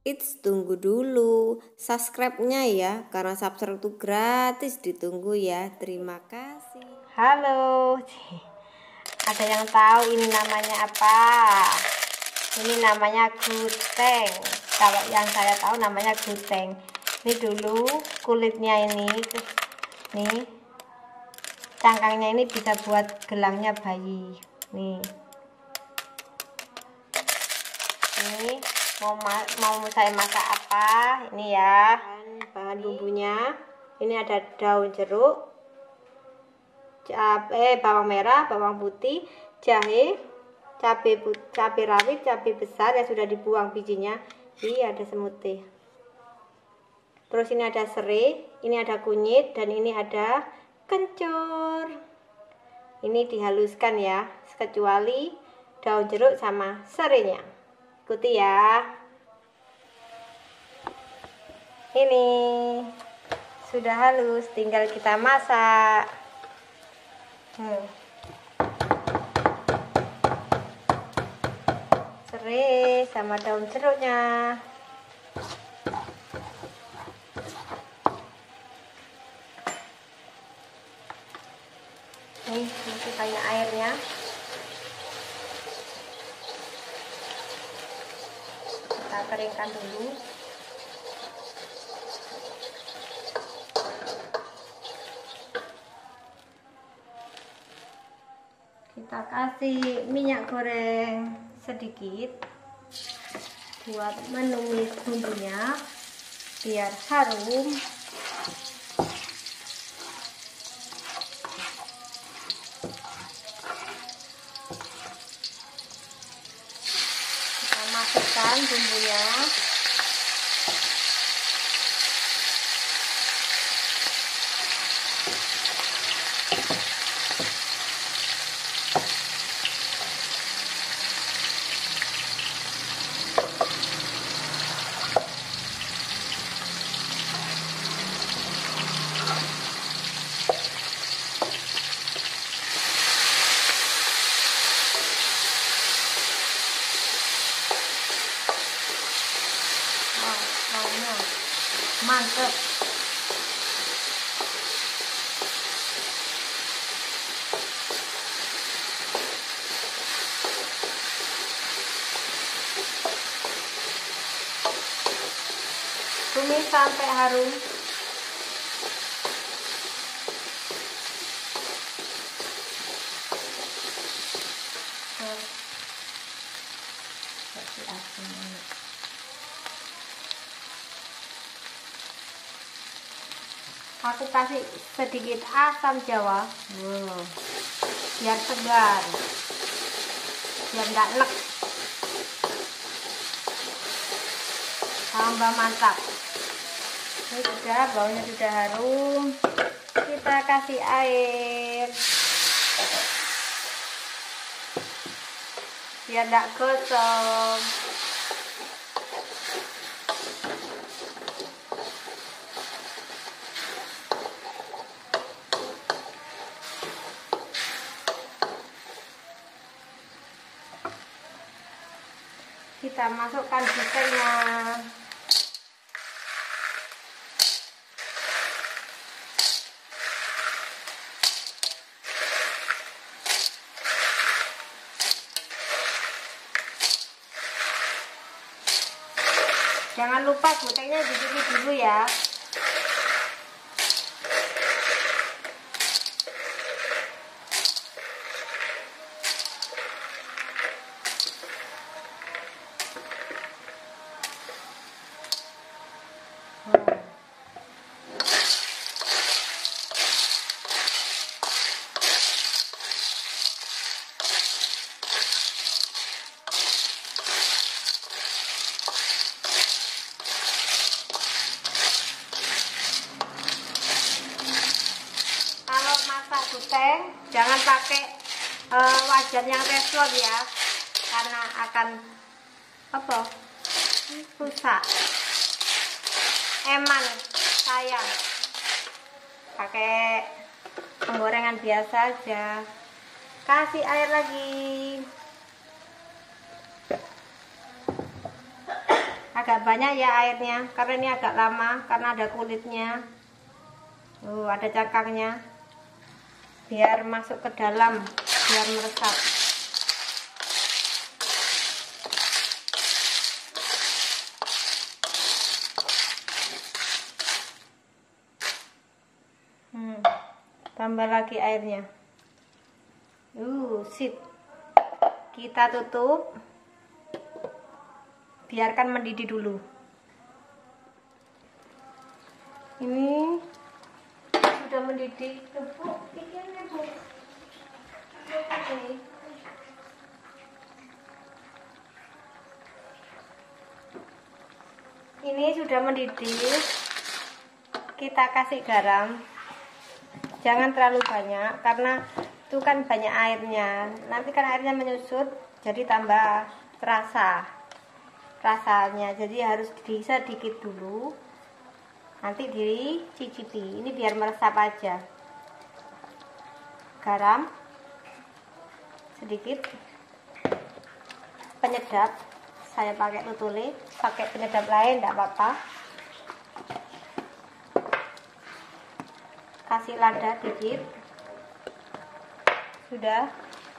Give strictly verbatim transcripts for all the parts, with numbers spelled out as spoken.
It's tunggu dulu subscribe-nya ya, karena subscribe itu gratis, ditunggu ya. Terima kasih. Halo, ada yang tahu ini namanya apa? Ini namanya guteng. Kalau yang saya tahu namanya guteng. Ini dulu kulitnya ini, nih cangkangnya ini bisa buat gelangnya bayi. Nih, ini mau mau saya masak apa? Ini ya bahan bumbunya. Ini ada daun jeruk, cabai, bawang merah, bawang putih, jahe, cabai cabai rawit, cabai besar yang sudah dibuang bijinya. Ini ada semut teh. Terus ini ada serai, ini ada kunyit, dan ini ada kencur. Ini dihaluskan ya, kecuali daun jeruk sama serainya. Ikuti ya. Ini sudah halus, tinggal kita masak. Hmm. Serai sama daun jeruknya. Nih, masih banyak airnya. Kita keringkan dulu. Kita kasih minyak goreng sedikit buat menumis bumbunya biar harum. Kita masukkan bumbunya. Mantap. Tumis sampai harum. Aku kasih sedikit asam jawa, wow, biar segar, biar nggak enek, tambah mantap. Ini sudah, baunya sudah harum. Kita kasih air biar nggak gosong. Kita masukkan gutengnya. Jangan lupa gutengnya dicuci dulu ya. Guteng jangan pakai uh, wajan yang teflon ya, karena akan apa rusak. Eman sayang, pakai penggorengan biasa aja. Kasih air lagi. agak banyak ya airnya, karena ini agak lama, karena ada kulitnya. Oh, ada cangkangnya. Biar masuk ke dalam, biar meresap. Hmm, tambah lagi airnya. Uh, sip. Kita tutup. Biarkan mendidih dulu. Ini sudah mendidih. Ini sudah mendidih. Kita kasih garam. Jangan terlalu banyak karena itu kan banyak airnya. Nanti kan airnya menyusut, jadi tambah terasa rasanya. Jadi harus bisa dikit dulu. Nanti dicicipi. Ini biar meresap aja. Garam sedikit. Penyedap. Saya pakai tutule. Pakai penyedap lain enggak apa-apa. Kasih lada dikit. Sudah.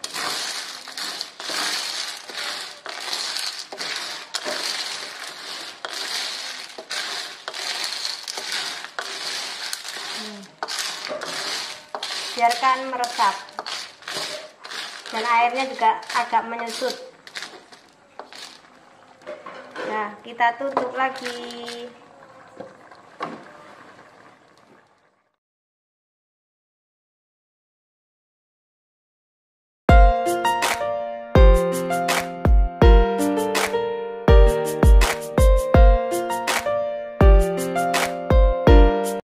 Hmm. Biarkan meresap. Dan airnya juga agak menyusut. Nah, kita tutup lagi.